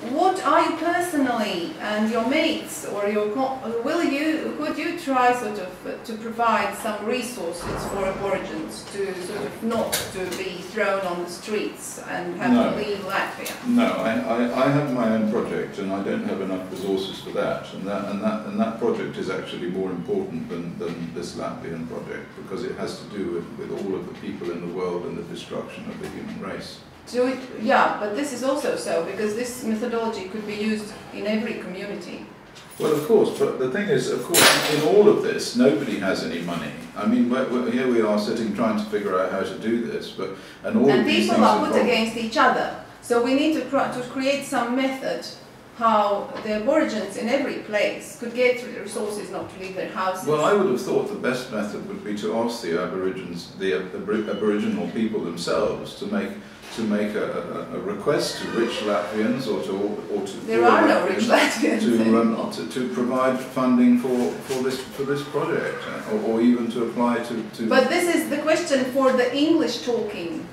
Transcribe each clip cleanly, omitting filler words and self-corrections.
what are you personally and your mates or could you try sort of to provide some resources for Aborigines to sort of not to be thrown on the streets and have to leave Latvia? No, I have my own project and I don't have enough resources for that, and that project is actually more important than this Latvian project, because it has to do with all of the people in the world and the destruction of the human race. Yeah, but this is also so, because this methodology could be used in every community. Well, of course, but the thing is, of course, in all of this, nobody has any money. I mean, here we are sitting trying to figure out how to do this, and people are put against each other. So we need to create some method how the Aborigines in every place could get the resources not to leave their houses. Well, I would have thought the best method would be to ask the Aboriginal people themselves to make a request to rich Latvians or to there are no rich Latvians to provide funding for this project, or even to apply to. But this is the question for the English talking,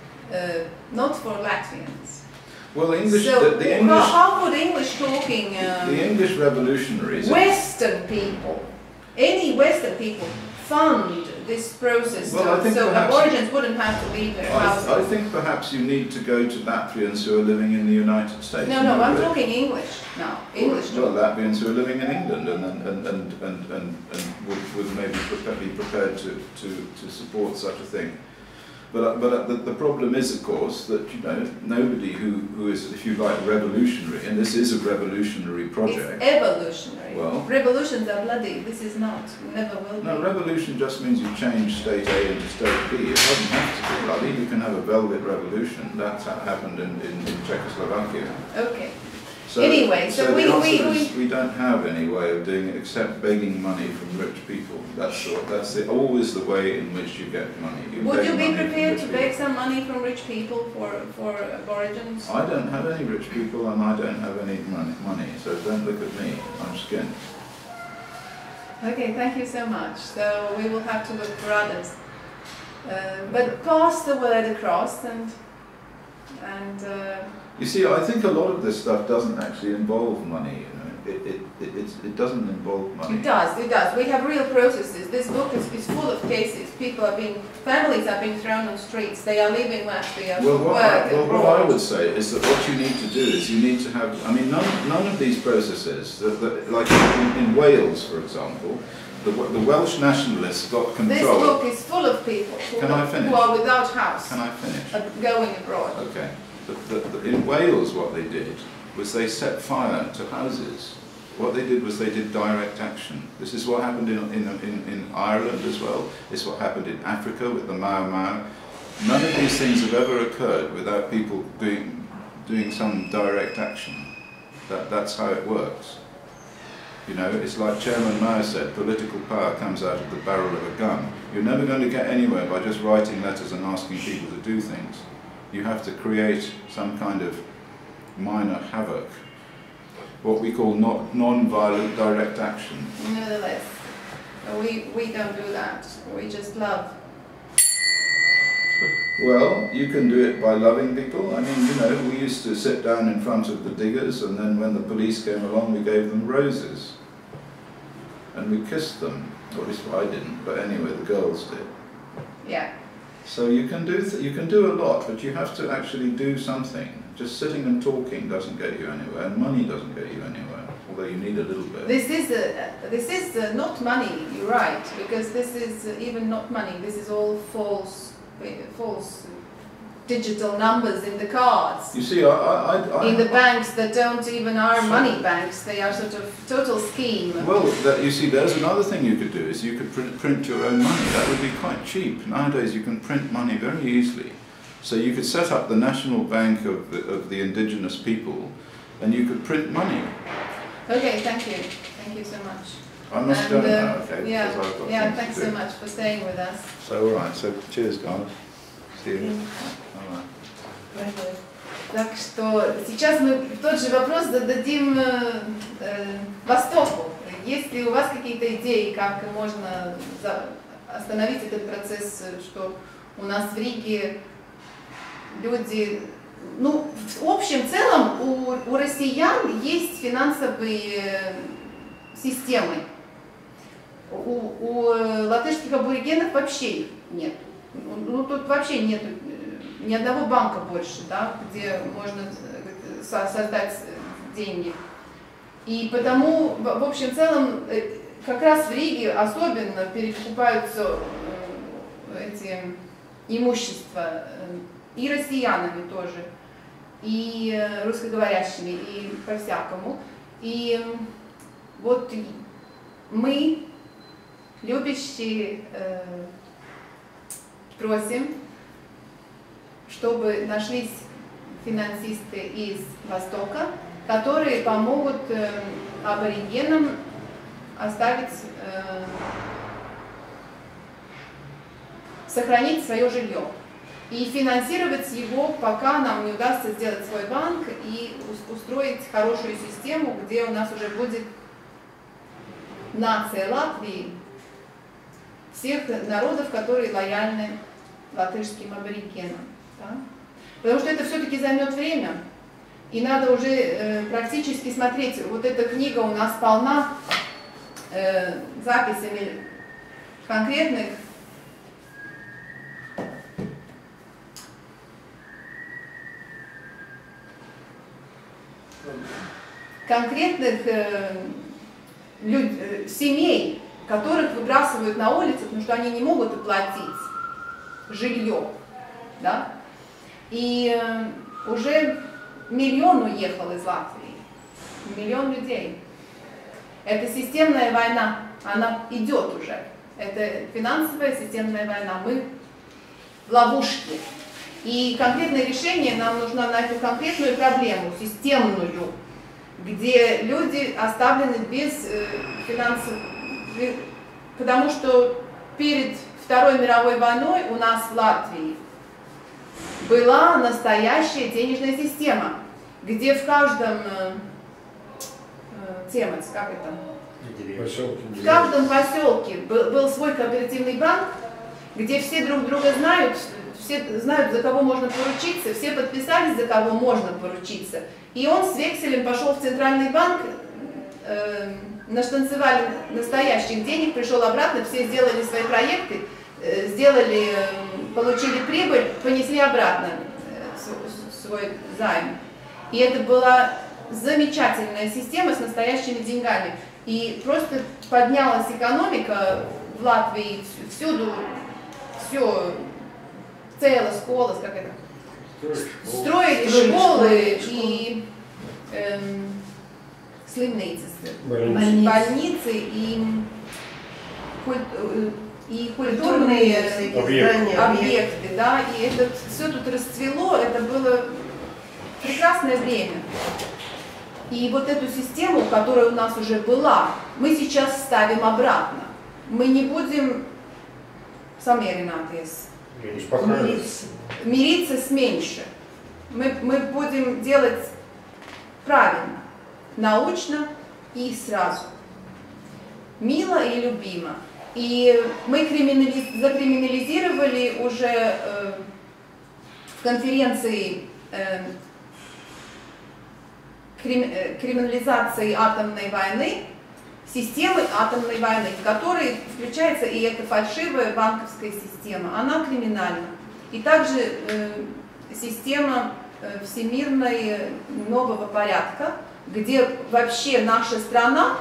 not for Latvians. Well, English. So the English. How would English talking? The English revolutionaries. Western people, any Western people, fund this process, well, so Aborigines wouldn't have to leave their houses. I think perhaps you need to go to Latvians who are living in the United States. No, I'm talking English now. English. Well, Latvians who are living in England and would maybe be prepared to support such a thing. But the problem is, of course, that nobody who is, if you like, revolutionary, and this is a revolutionary project. It's evolutionary. Well, revolutions are bloody. This is not. Never will be. No, revolution just means you change state A into state B. It doesn't have to be bloody. You can have a velvet revolution. That's how it happened in Czechoslovakia. Okay. So, anyway, so we don't have any way of doing it except begging money from rich people. That's always the way in which you get money. Would you be prepared to beg some money from rich people for Aborigines? I don't have any rich people and I don't have any money, so don't look at me. I'm skinned. Okay, thank you so much. So we will have to look for others. But pass the word across and you see, I think a lot of this stuff doesn't actually involve money. It doesn't involve money. It does. We have real processes. This book is full of cases. Families are being thrown on streets. They are leaving Latvia for work. What I would say is that what you need to do is you need to have. I mean, none of these processes, like in Wales, for example, the Welsh nationalists got control. This book is full of people who are without house. Can I finish? Going abroad. Okay. In Wales, what they did was they set fire to houses. What they did was they did direct action. This is what happened in Ireland as well. This is what happened in Africa with the Mau Mau. None of these things have ever occurred without people doing some direct action. That's how it works. It's like Chairman Mao said, political power comes out of the barrel of a gun. You're never going to get anywhere by just writing letters and asking people to do things. You have to create some kind of minor havoc, what we call non-violent direct action. Nevertheless, we don't do that. We just love. Well, you can do it by loving people. I mean, we used to sit down in front of the diggers, and then when the police came along, we gave them roses. And we kissed them. Or at least I didn't, but anyway, the girls did. Yeah. So you can do a lot, but you have to actually do something. Just sitting and talking doesn't get you anywhere, and money doesn't get you anywhere. Although you need a little bit. This is not money. You're right, because this is even not money. This is all false digital numbers in the cards. You see, in the banks that don't even are money banks, they are sort of total scheme. Well, you see, there's another thing you could do, is you could print your own money. That would be quite cheap. Nowadays you can print money very easily. So you could set up the National Bank of the indigenous people, and you could print money. Okay, thank you. Thank you so much. I must go now, okay? Yeah, thanks so much for staying with us. So, all right, so cheers, guys. See you. Так что сейчас мы тот же вопрос зададим Востоку. Есть ли у вас какие-то идеи, как можно остановить этот процесс, что у нас в Риге люди ну, в общем целом у россиян есть финансовые системы. У латышских аборигенов вообще их нет. Ну, тут вообще нет ни одного банка больше, да, где можно создать деньги. И потому, в общем целом, как раз в Риге особенно перекупаются эти имущества и россиянами тоже, и русскоговорящими, и по-всякому. И вот мы, любящие, просим, чтобы нашлись финансисты из Востока, которые помогут аборигенам оставить, сохранить свое жилье и финансировать его, пока нам не удастся сделать свой банк и устроить хорошую систему, где у нас уже будет нация Латвии, всех народов, которые лояльны латышским аборигенам. Да? Потому что это все-таки займет время, и надо уже практически смотреть. Вот эта книга у нас полна записями конкретных семей, которых выбрасывают на улицу, потому что они не могут оплатить жилье. Да? И уже миллион уехал из Латвии. Миллион людей. Это системная война. Она идет уже. Это финансовая системная война. Мы в ловушке. И конкретное решение нам нужно на эту конкретную проблему, системную, где люди оставлены без финансов. Потому что перед Второй мировой войной у нас в Латвии была настоящая денежная система, где в каждом в каждом поселке был свой кооперативный банк, где все друг друга знают, все знают, за кого можно поручиться, все подписались, за кого можно поручиться. И он с векселем пошел в центральный банк, наштанцевали настоящих денег, пришел обратно, все сделали свои проекты, получили прибыль, понесли обратно свой займ. И это была замечательная система с настоящими деньгами. И просто поднялась экономика в Латвии всюду, все цело, сколос, как это, строили школы и больницы и культурные объекты, да, и это все тут расцвело, это было прекрасное время. И вот эту систему, которая у нас уже была, мы сейчас ставим обратно. Мы не будем мириться с меньше. Мы будем делать правильно, научно и сразу. Мило и любимо. И мы закриминализировали уже в конференции криминализации атомной войны, системы атомной войны, в которой включается и эта фальшивая банковская система. Она криминальна. И также система всемирной нового порядка, где вообще наша страна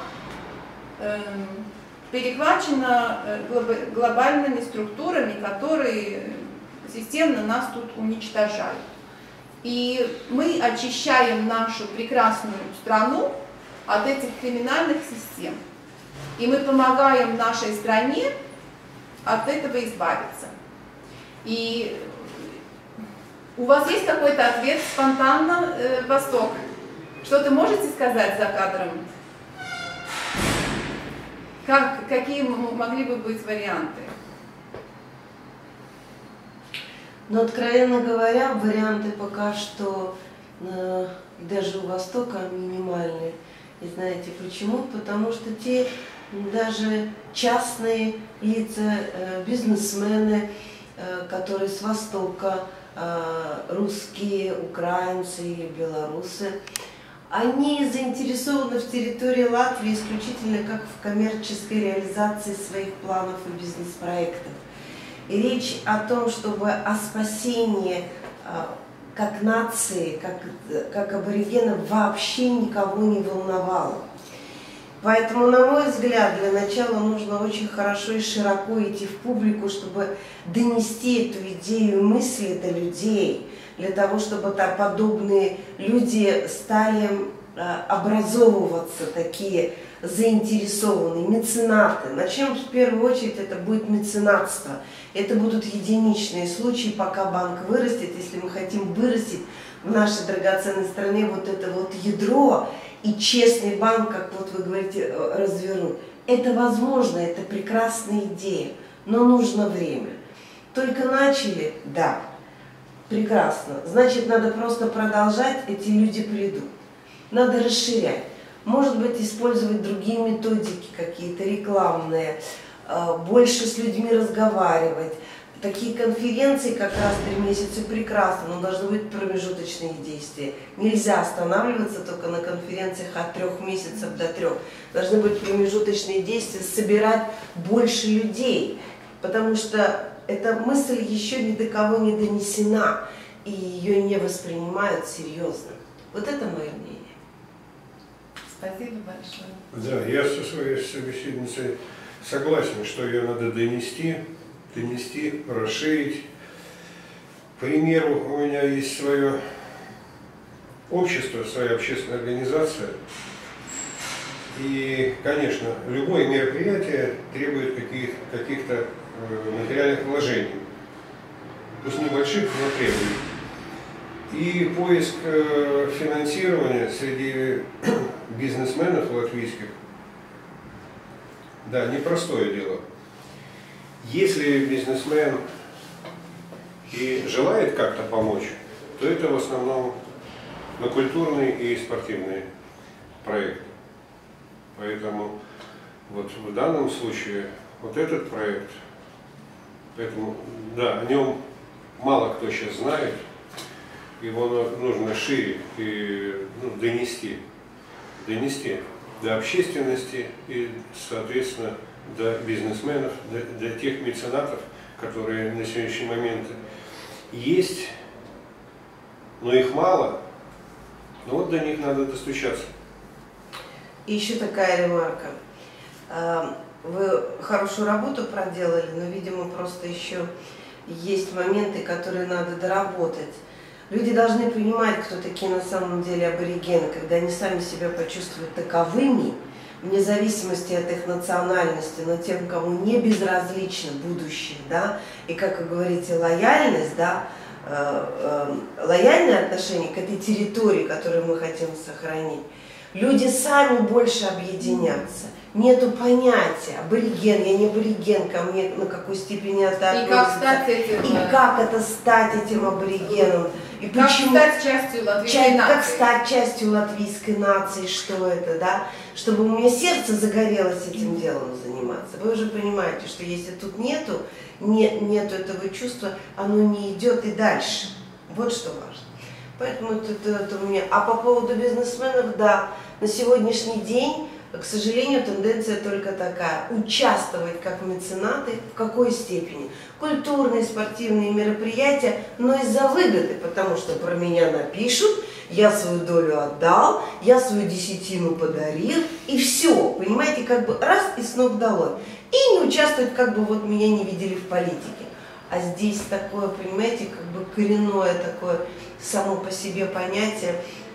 перехвачена глобальными структурами, которые системно нас тут уничтожают. И мы очищаем нашу прекрасную страну от этих криминальных систем. И мы помогаем нашей стране от этого избавиться. И у вас есть какой-то ответ спонтанно, Восток? Что-то можете сказать за кадром? Какие могли бы быть варианты? Но, откровенно говоря, варианты пока что даже у Востока минимальные. И знаете почему? Потому что те даже частные лица, бизнесмены, которые с Востока русские, украинцы или белорусы, они заинтересованы в территории Латвии исключительно как в коммерческой реализации своих планов и бизнес-проектов. И речь о том, чтобы о спасении как нации, как аборигенов вообще никого не волновало. Поэтому, на мой взгляд, для начала нужно очень хорошо и широко идти в публику, чтобы донести эту идею и мысли до людей, для того, чтобы подобные люди стали образовываться, такие заинтересованные, меценаты. Начнем в первую очередь, это будет меценатство. Это будут единичные случаи, пока банк вырастет. Если мы хотим вырастить в нашей драгоценной стране вот это вот ядро, и честный банк, как вот вы говорите, развернуть. Это возможно, это прекрасная идея, но нужно время. Только начали, да, прекрасно. Значит, надо просто продолжать, эти люди придут. Надо расширять. Может быть, использовать другие методики какие-то рекламные, больше с людьми разговаривать. Такие конференции как раз 3 месяца прекрасно, но должны быть промежуточные действия. Нельзя останавливаться только на конференциях от 3 месяцев до 3. Должны быть промежуточные действия, собирать больше людей, потому что эта мысль еще ни до кого не донесена, и ее не воспринимают серьезно. Вот это мое мнение. Спасибо большое. Да, я со своей собеседницей согласен, что ее надо донести, расширить. К примеру, у меня есть свое общество, своя общественная организация. И, конечно, любое мероприятие требует каких-то материальных вложений. Пусть небольших, но требует. И поиск финансирования среди бизнесменов латвийских, да, непростое дело. Если бизнесмен и желает как-то помочь, то это в основном на культурные и спортивные проекты. Поэтому вот в данном случае вот этот проект, поэтому, да, о нем мало кто сейчас знает, его нужно шире и донести до общественности и, соответственно, до бизнесменов, до тех меценатов, которые на сегодняшний момент есть, но их мало, но вот до них надо достучаться. И еще такая ремарка. Вы хорошую работу проделали, но, видимо, просто еще есть моменты, которые надо доработать. Люди должны понимать, кто такие на самом деле аборигены, когда они сами себя почувствуют таковыми, вне зависимости от их национальности, но тем, кому не безразлично будущее, да, и, как вы говорите, лояльность, да, лояльное отношение к этой территории, которую мы хотим сохранить, люди сами больше объединятся. Нету понятия абориген, я не абориген, ко мне на какой степени это относится. И как это стать этим аборигеном. И как почему, стать частью латвийской нации. Как стать частью латвийской нации, что это, да? Чтобы у меня сердце загорелось этим делом заниматься. Вы уже понимаете, что если тут нету этого чувства, оно не идет и дальше. Вот что важно. Поэтому это у меня. А по поводу бизнесменов, да, на сегодняшний день, к сожалению, тенденция только такая. Участвовать как меценаты в какой степени? Культурные, спортивные мероприятия, но из-за выгоды, потому что про меня напишут, я свою долю отдал, я свою десятину подарил, и все, понимаете, как бы раз и с ног долой. И не участвовать, как бы вот меня не видели в политике. А здесь такое, понимаете, как бы коренное такое само по себе понятие.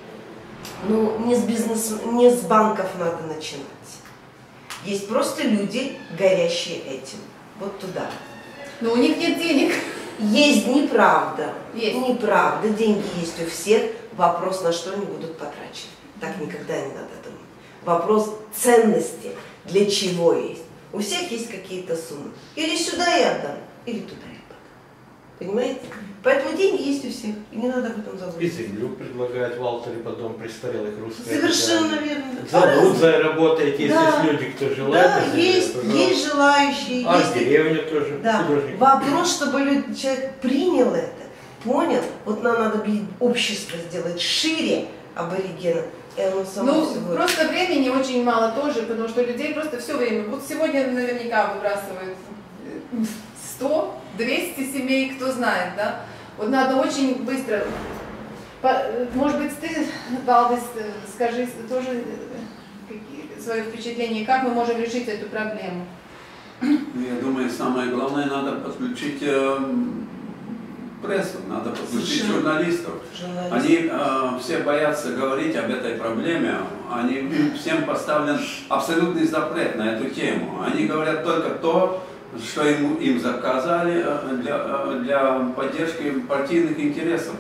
Ну, не с банков надо начинать. Есть просто люди, горящие этим. Вот туда. Но у них нет денег. Есть неправда. Есть. Неправда. Деньги есть у всех. Вопрос, на что они будут потрачены. Так никогда не надо думать. Вопрос ценности. Для чего есть. У всех есть какие-то суммы. Или сюда я отдам, или туда я отдам. Понимаете? Поэтому деньги есть у всех, и не надо об этом забыть. И землю предлагают в Алтаре по дому престарелых русских. Совершенно верно. Занудзой работаете, да. если люди, кто желает. Да, есть желающие. А есть деревня тоже. да. Вопрос, чтобы человек принял это, понял, вот нам надо общество сделать шире аборигенов, и оно само Ну, все будет. просто времени очень мало тоже, потому что людей просто все время. Вот сегодня наверняка выбрасывают 100, 200 семей, кто знает, да? Вот надо очень быстро. Может быть, ты, Валдис, скажи тоже свое впечатление, как мы можем решить эту проблему? Я думаю, самое главное, надо подключить прессу, надо подключить журналистов. Они все боятся говорить об этой проблеме, всем поставлен абсолютный запрет на эту тему. Они говорят только то, что им заказали для поддержки партийных интересов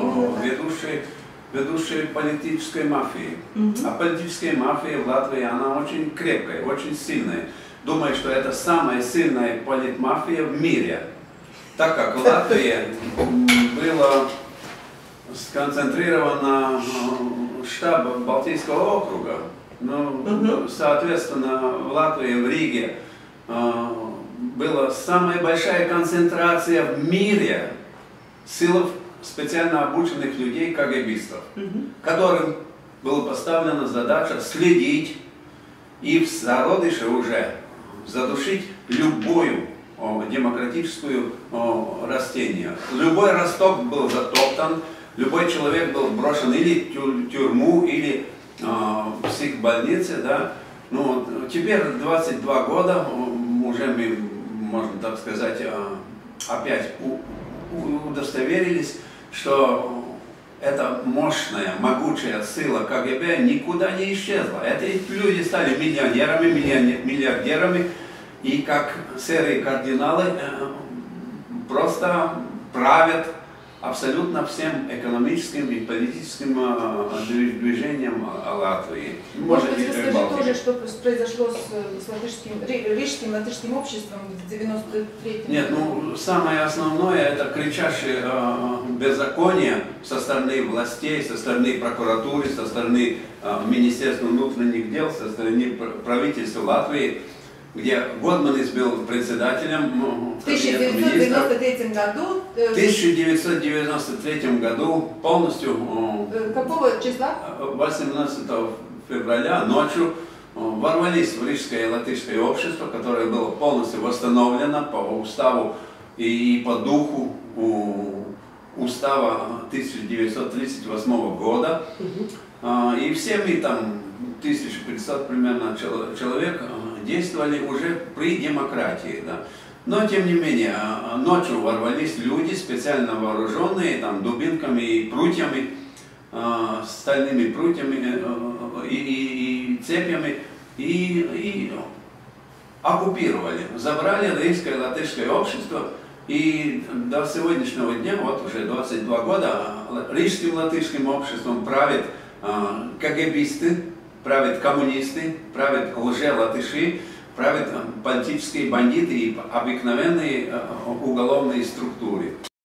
ведущей политической мафии. А политическая мафия в Латвии, она очень крепкая, очень сильная. Думаю, что это самая сильная политмафия в мире. Так как в Латвии было сконцентрировано штаб Балтийского округа, соответственно, в Латвии, в Риге была самая большая концентрация в мире сил специально обученных людей, КГБистов, которым была поставлена задача следить и в зародыше уже задушить любую демократическую растение. Любой росток был затоптан, любой человек был брошен или в тюрьму, или в психбольнице. Да? Ну, теперь 22 года уже мы, можно так сказать, опять удостоверились, что эта мощная, могучая сила КГБ никуда не исчезла. Эти люди стали миллионерами, миллиардерами, и как серые кардиналы просто правят абсолютно всем экономическим и политическим движением Латвии. Может быть, расскажи тоже, что произошло с рижским латышским обществом в 93-м? Нет, ну, самое основное, это кричащее беззаконие со стороны властей, со стороны прокуратуры, со стороны Министерства внутренних дел, со стороны правительства Латвии, где Годманис был председателем в 1993 году. В 1993 году полностью. Какого числа? 18 февраля ночью ворвались в Рижское латышское общество, которое было полностью восстановлено по уставу и по духу устава 1938 года. И все мы там, 1500 примерно человек, действовали уже при демократии. Да. Но, тем не менее, ночью ворвались люди, специально вооруженные там, дубинками и прутьями, стальными прутьями и цепями, и оккупировали, забрали Рижское латышское общество. И до сегодняшнего дня, вот уже 22 года, Рижским латышским обществом правят КГБисты, правят коммунисты, правят лже-латыши, правят политические бандиты и обыкновенные уголовные структуры.